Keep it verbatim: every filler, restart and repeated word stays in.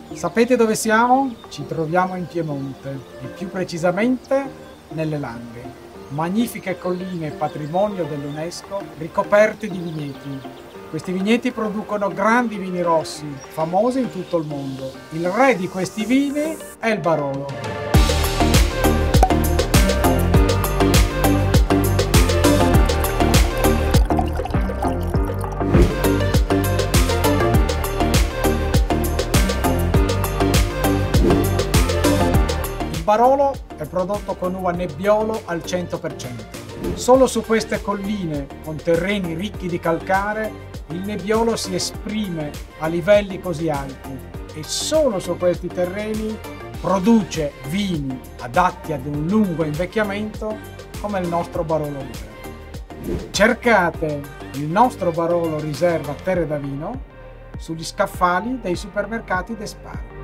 Sapete dove siamo? Ci troviamo in Piemonte e più precisamente nelle Langhe. Magnifiche colline patrimonio dell'UNESCO ricoperte di vigneti. Questi vigneti producono grandi vini rossi, famosi in tutto il mondo. Il re di questi vini è il Barolo. Il Barolo è prodotto con uva Nebbiolo al cento per cento. Solo su queste colline, con terreni ricchi di calcare, il Nebbiolo si esprime a livelli così alti e solo su questi terreni produce vini adatti ad un lungo invecchiamento come il nostro Barolo Riserva. Cercate il nostro Barolo Riserva Terre da Vino sugli scaffali dei supermercati d'Esparo.